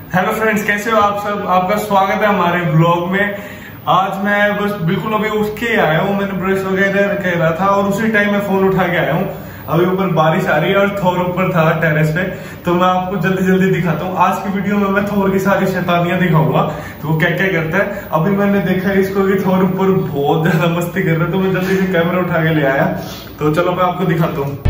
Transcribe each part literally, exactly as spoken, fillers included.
Hello friends, कैसे हो आप सब। आपका स्वागत है हमारे ब्लॉग में। आज मैं बस बिल्कुल अभी उठ के आया हूँ। मैंने ब्रश वगैरह कह रहा था और उसी टाइम मैं फोन उठा के आया हूँ। अभी ऊपर बारिश आ रही है और थोर ऊपर था टेरेस पे, तो मैं आपको जल्दी जल्दी दिखाता हूँ। आज की वीडियो में मैं थोर की सारी शैतानियां दिखाऊंगा, तो वो क्या क्या करता है। अभी मैंने देखा इसको कि थोर ऊपर बहुत ज्यादा मस्ती कर रहा है, तो मैं जल्दी से कैमरा उठा के ले आया। तो चलो मैं आपको दिखाता हूँ।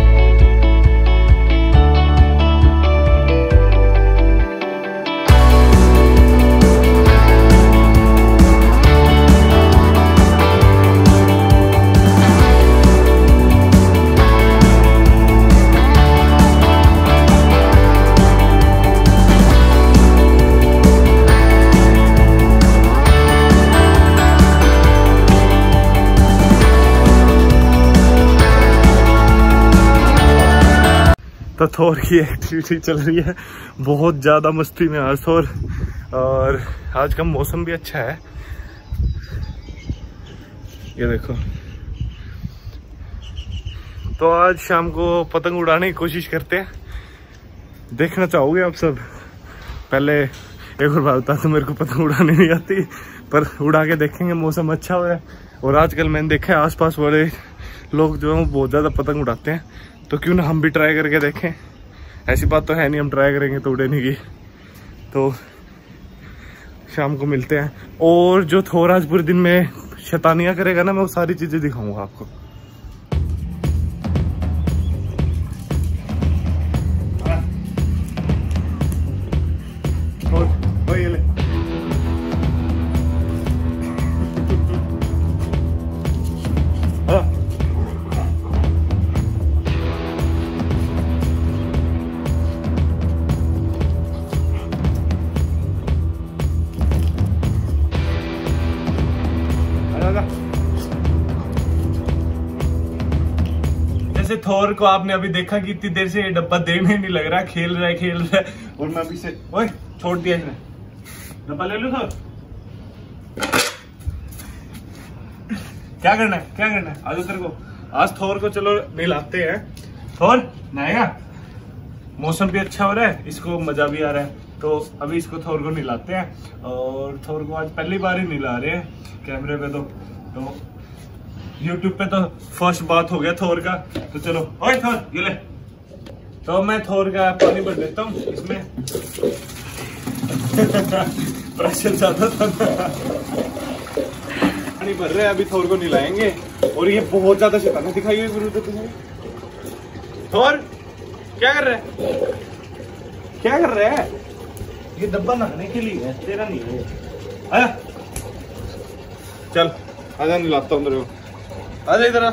तो थोर की एक्टिविटी चल रही है, बहुत ज्यादा मस्ती में आज थोर। और आज का मौसम भी अच्छा है, ये देखो। तो आज शाम को पतंग उड़ाने की कोशिश करते हैं, देखना चाहोगे आप सब। पहले एक और बात बता, तो मेरे को पतंग उड़ाने नहीं आती, पर उड़ा के देखेंगे। मौसम अच्छा हो रहा है और आजकल मैंने देखा है आसपास वाले लोग जो है बहुत ज्यादा पतंग उड़ाते हैं, तो क्यों ना हम भी ट्राई करके देखें। ऐसी बात तो है नहीं, हम ट्राई करेंगे तो उड़े नहीं की। तो शाम को मिलते हैं, और जो थोर आज पूरे दिन में शैतानियां करेगा ना, मैं वो सारी चीजें दिखाऊंगा आपको। जैसे थोर को आपने अभी देखा कि इतनी देर से ये डब्बा देने नहीं लग रहा, खेल रहा है खेल रहा है, और मैं अभी से ओए छोड़ दिया इसने। डब्बा ले लो थोर। क्या करना है क्या करना है आज तेरे को। आज थोर को चलो नहलाते हैं। थोर नहाएगा, मौसम भी अच्छा हो रहा है, इसको मजा भी आ रहा है, तो अभी इसको थोर को नहलाते हैं। और थोर को आज पहली बार ही नहला रहे हैं कैमरे पे, तो, तो YouTube पे तो फर्स्ट बात हो गया थोर का। तो चलो ओए थोर ये ले। तो मैं थोर का पानी भर देता हूँ इसमें। प्रेशर ज्यादा था, पानी भर रहे हैं, अभी थोर को नहलाएंगे। और ये बहुत ज्यादा शैतानी दिखाई गुरु तो तुम्हें। थोर क्या कर रहे हैं क्या कर रहे हैं। ये डब्बा नहाने के लिए है, तेरा नहीं है। आया चल आजा, नहलाता हूँ तेरे को। आजा इधर आ।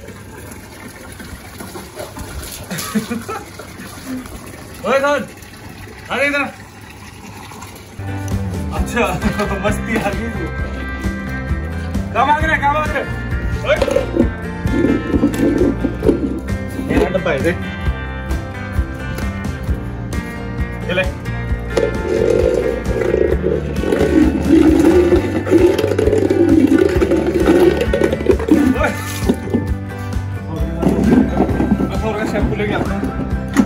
ओए थोर आजा इधर। अच्छा मस्ती आ गई तू। क्या मांग रहे क्या मांग रहे। डब्बा है देख, ये ले। शैम्पू लेके आता हूँ।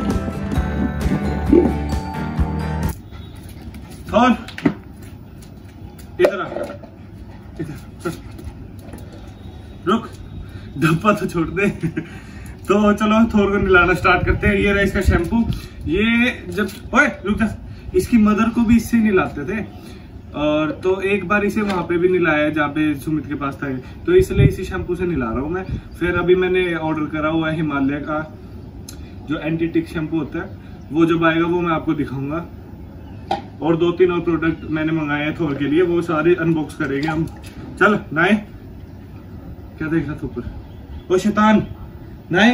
थोर इधर आ, इधर रुक, डब्बा तो छोड़ दे। तो चलो थोर को नहलाना स्टार्ट करते हैं। ये रहा इसका शैम्पू। ये जब ओए रुक जा, इसकी मदर को भी इससे नहलाते थे, और तो एक बार इसे वहां पे भी नहलाया जहाँ पे सुमित के पास था, तो इसलिए इसी शैम्पू से नहला रहा हूँ मैं। फिर अभी मैंने ऑर्डर करा हुआ है हिमालय का जो एंटी टिक शैम्पू होता है, वो जब आएगा वो मैं आपको दिखाऊंगा। और दो तीन और प्रोडक्ट मैंने मंगाए हैं थोर के लिए, वो सारे अनबॉक्स करेंगे हम। चल नाए, क्या देख रहा था ऊपर। ओ शैतान नाए।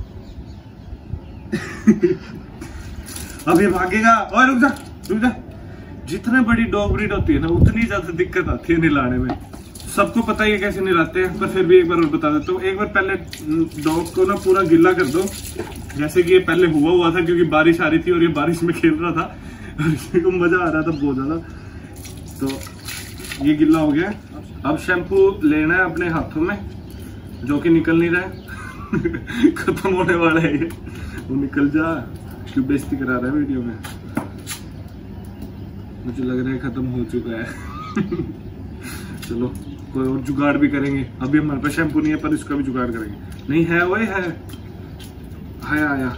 अब ये भागेगा। और रुक जा रुक जा। जितने बड़ी डॉग ब्रीड होती है ना, उतनी ज्यादा दिक्कत आती है नहलाने में। सबको पता ही है कैसे नहलाते हैं, पर फिर भी एक बार और बता देता हूँ। एक बार पहले डॉग को ना पूरा गिल्ला कर दो, जैसे कि ये पहले हुआ हुआ था, क्योंकि बारिश आ रही थी और ये बारिश में खेल रहा था और इसको मजा आ रहा था बहुत ज्यादा। तो ये गिल्ला हो गया। अब शैम्पू लेना है अपने हाथों में, जो कि निकल नहीं रहा है। खत्म होने वाला है ये, वो निकल जा, क्यों बेइज्जती करा रहा है वीडियो में। मुझे लग रहा है खत्म हो चुका है। चलो कोई और जुगाड़ भी करेंगे। अभी हमारे पास शैम्पू नहीं है पर इसका भी जुगाड़ करेंगे। नहीं है वही है, आया आया।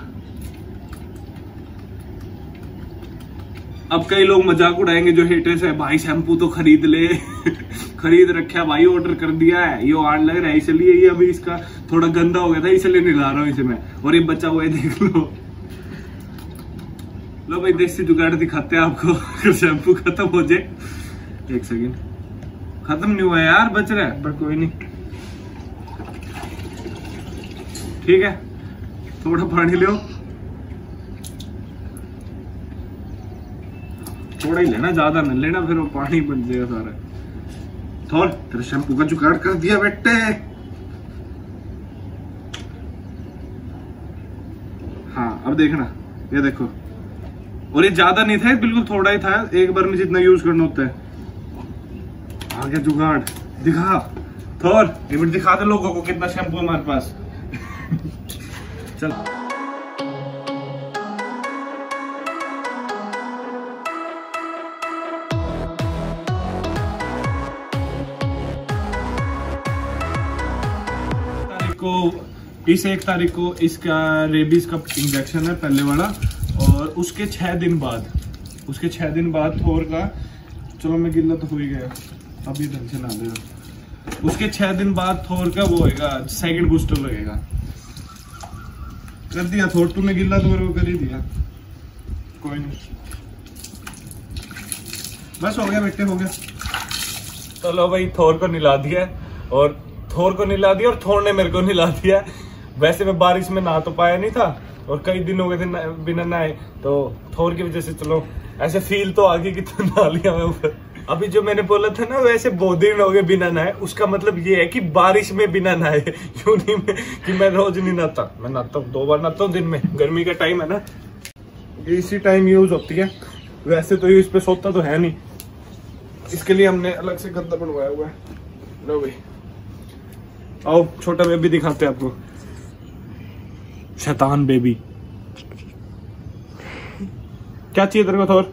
अब कई लोग मजाक उड़ाएंगे जो हेटर्स है, भाई शैम्पू तो खरीद ले। खरीद रखा भाई, ऑर्डर कर दिया है, ये आड़ लग रहा है इसलिए ये अभी इसका थोड़ा गंदा हो गया था इसलिए नहीं ला रहा हूँ इसे मैं। और ये बचा हुआ है देख लो। लो भाई देसी जुगाड़ दिखाते हैं आपको। अगर शैम्पू खत्म हो जाए, एक सेकेंड, खत्म नहीं हुआ यार, बच रहा है पर कोई नहीं, ठीक है। थोड़ा पानी लो, थोड़ा ही लेना, ज्यादा नहीं लेना, फिर वो पानी बन जाएगा सारा। थोड़ा तेरे शैम्पू का जुगाड़ कर दिया बेटे। हाँ अब देखना, ये देखो, और ये ज्यादा नहीं था, बिल्कुल थोड़ा ही था, एक बार में जितना यूज करना होता है। आगे जुगाड़ दिखा थोर, ये मिनट दिखा दे लोगों को कितना शैम्पू हमारे पास। चल को इस एक तारीख को इसका रेबीज का इंजेक्शन है पहले वाला, और उसके छह दिन बाद उसके छह दिन बाद थोर का, चलो मैं गिल्ला तो हो ही गया, अभी ढंग से ना देगा। उसके छह दिन बाद थोर का वो होएगा सेकंड बूस्टर लगेगा। कर दिया थोर, तूने गिल्ला तो मेरे को कर ही दिया, कोई नहीं, बस हो गया बेटे, हो गया। चलो भाई थोर को निला दिया, और थोर को निला दिया और थोर ने मेरे को निला दिया। वैसे मैं बारिश में नहा तो पाया नहीं था और कई दिन हो गए थे बिना नहाए, तो थोर की वजह से चलो ऐसे फील तो आ गई कि तो नहा लिया मैं ऊपर। अभी जो मैंने बोला था ना वैसे बहुत दिन हो गए बिना नहाए, उसका मतलब ये है कि बारिश में बिना नहाए। यूं नहीं में कि मैं रोज नहीं नहाता, मैं नहाता हूँ, दो बार नहाता हूँ दिन में। गर्मी का टाइम है ना, इसी टाइम यूज होती है। वैसे तो इस पे सोता तो है नहीं, इसके लिए हमने अलग से गद्दा बनवाया हुआ है। लो भाई आओ, छोटा बेबी दिखाते हैं आपको, शैतान बेबी। क्या चाहिए तेरे को थोर?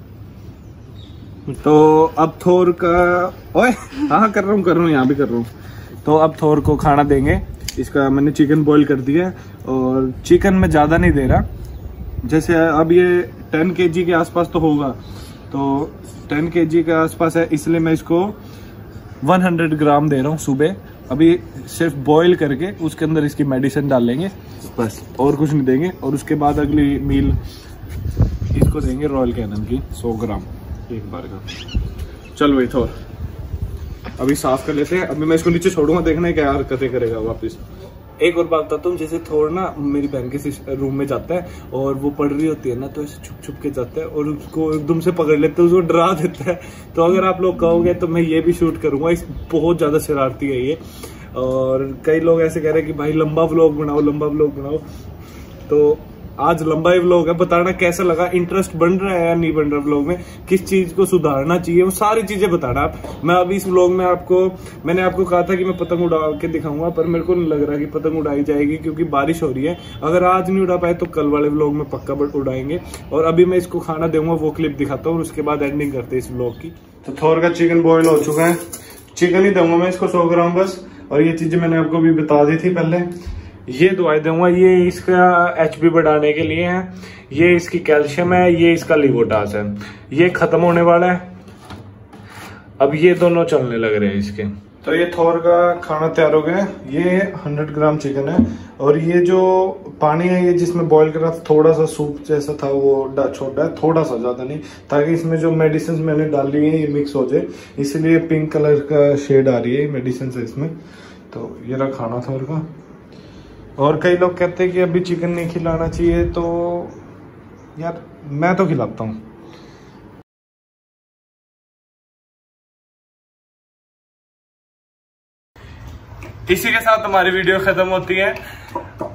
तो अब थोर का, ओए हाँ कर रहा हूँ कर रहा हूँ यहाँ भी कर रहा हूँ। तो अब थोर को खाना देंगे। इसका मैंने चिकन बॉईल कर दिया है, और चिकन में ज्यादा नहीं दे रहा, जैसे अब ये टेन के जी के आसपास तो होगा, तो टेन के जी के आसपास है, इसलिए मैं इसको सौ ग्राम दे रहा हूँ सुबह। अभी सिर्फ बॉईल करके उसके अंदर इसकी मेडिसिन डालेंगे बस, और कुछ नहीं देंगे। और उसके बाद अगली मील इसको देंगे रॉयल कैनन की सौ ग्राम एक बार का। चल भाई थोर अभी साफ कर लेते हैं। अभी मैं इसको नीचे छोड़ूंगा, देखना है क्या हरकतें करेगा वापस। एक और बात बताता हूँ, जैसे थोड़ ना मेरी बहन के रूम में जाता है और वो पढ़ रही होती है ना, तो ऐसे छुप छुप के जाता है और उसको एकदम से पकड़ लेते हैं, उसको डरा देता है। तो अगर आप लोग कहोगे तो मैं ये भी शूट करूंगा। इस बहुत ज्यादा शरारती है ये, और कई लोग ऐसे कह रहे हैं कि भाई लंबा व्लॉग बनाओ, लंबा व्लॉग बनाओ। तो आज लंबा ही व्लॉग है, बताना कैसा लगा, इंटरेस्ट बन रहा है या नहीं बन रहा व्लॉग में, किस चीज को सुधारना चाहिए, वो सारी चीजें बताना आप। मैं अभी इस व्लॉग में आपको, मैंने आपको कहा था कि मैं पतंग उड़ा के दिखाऊंगा, पर मेरे को नहीं लग रहा कि पतंग उड़ाई जाएगी क्योंकि बारिश हो रही है। अगर आज नहीं उड़ा पाए तो कल वाले व्लॉग में पक्का उड़ाएंगे। और अभी मैं इसको खाना दूंगा, वो क्लिप दिखाता हूँ, उसके बाद एंडिंग करते हैं इस व्लॉग की। तो थोर का चिकन बॉयल हो चुका है, चिकन ही दूंगा मैं इसको सौ ग्राम बस। और ये चीजें मैंने आपको भी बता दी थी पहले। ये दवाई दूंगा, ये इसका एचपी बढ़ाने के लिए है, ये इसकी कैल्शियम है, ये इसका लिवोटास है। ये खत्म होने वाला है, अब ये दोनों चलने लग रहे हैं इसके। तो ये थोर का खाना तैयार हो गया। ये सौ ग्राम चिकन है, और ये जो पानी है ये जिसमें बॉईल करा थोड़ा सा सूप जैसा था वो छोटा है, थोड़ा सा, ज्यादा नहीं, ताकि इसमें जो मेडिसिन मैंने डाली है ये मिक्स हो जाए, इसलिए पिंक कलर का शेड आ रही है मेडिसिन से इसमें। तो ये रहा खाना थोर का। और कई लोग कहते हैं कि अभी चिकन नहीं खिलाना चाहिए, तो यार मैं तो खिलाता हूँ। इसी के साथ हमारी वीडियो खत्म होती है।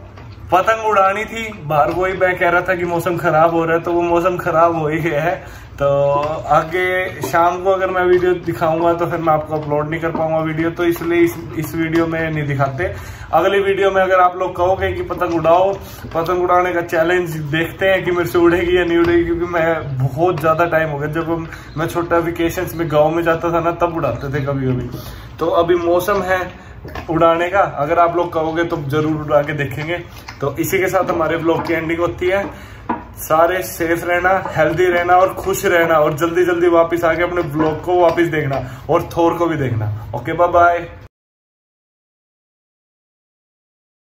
पतंग उड़ानी थी बाहर, वही मैं कह रहा था कि मौसम खराब हो रहा है, तो वो मौसम खराब हो ही गया है। तो आगे शाम को अगर मैं वीडियो दिखाऊंगा तो फिर मैं आपको अपलोड नहीं कर पाऊंगा वीडियो, तो इसलिए इस, इस वीडियो में नहीं दिखाते। अगली वीडियो में अगर आप लोग कहोगे कि पतंग उड़ाओ, पतंग उड़ाने का चैलेंज देखते हैं कि मेरे से उड़ेगी या नहीं उड़ेगी, क्योंकि मैं बहुत ज्यादा टाइम हो गया, जब मैं छोटा वेकेशंस में गाँव में जाता था ना तब उड़ाते थे कभी कभी। तो अभी मौसम है उड़ाने का, अगर आप लोग कहोगे तो जरूर उड़ा के देखेंगे। तो इसी के साथ हमारे ब्लॉग की एंडिंग होती है। सारे सेफ रहना, हेल्दी रहना और खुश रहना, और जल्दी जल्दी वापस आके अपने ब्लॉग को वापस देखना और थोर को भी देखना। Okay bye bye.